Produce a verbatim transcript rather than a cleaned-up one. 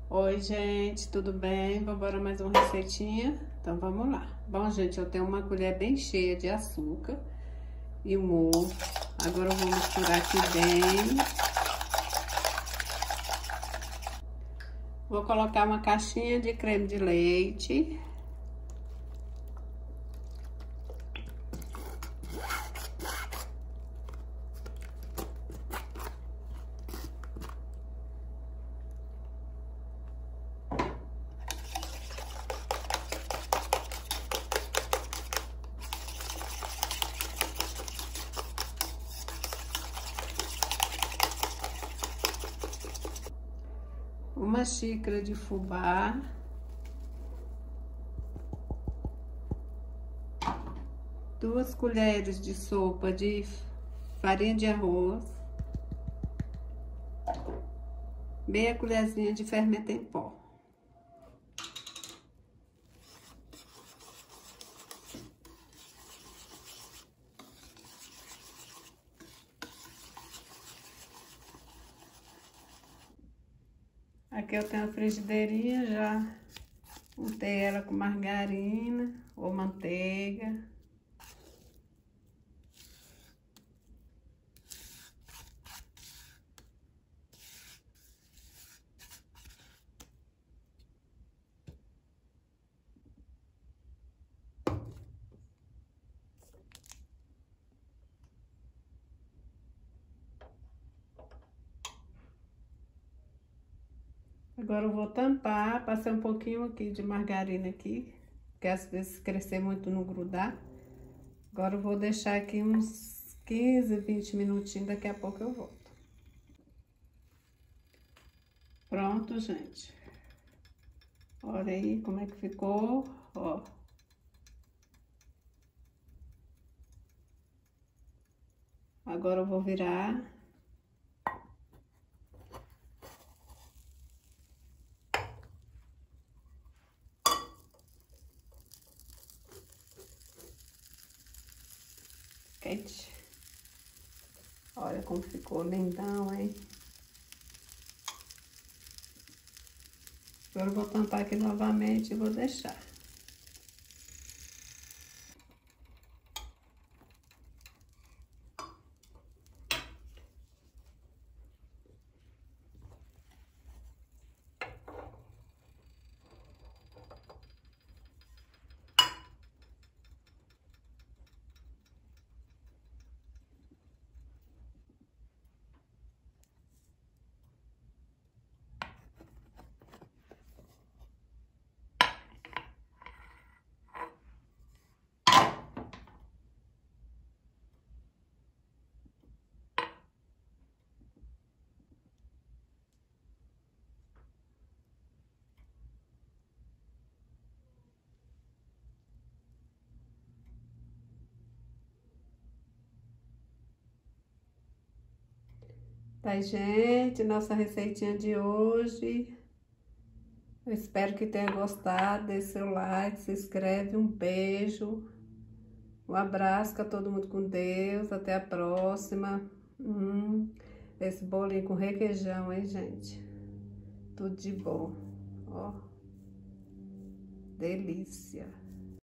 Oi, gente, tudo bem? Vamos embora mais uma receitinha? Então, vamos lá. Bom, gente, eu tenho uma colher bem cheia de açúcar e um ovo. Agora eu vou misturar aqui bem. Vou colocar uma caixinha de creme de leite. Uma xícara de fubá, duas colheres de sopa de farinha de arroz, meia colherzinha de fermento em pó. Aqui eu tenho a frigideirinha, já untei ela com margarina ou manteiga. Agora eu vou tampar, passei um pouquinho aqui de margarina aqui, porque às vezes crescer muito não grudar. Agora eu vou deixar aqui uns quinze, vinte minutinhos, daqui a pouco eu volto. Pronto, gente. Olha aí como é que ficou, ó. Agora eu vou virar. Quente. Olha como ficou lindão, hein? Agora eu vou tampar aqui novamente e vou deixar. Tá, gente, nossa receitinha de hoje. Eu espero que tenha gostado. Deixe seu like, se inscreve, um beijo. Um abraço, fica todo mundo com Deus. Até a próxima. Hum, esse bolinho com requeijão, hein, gente? Tudo de bom. Ó, delícia.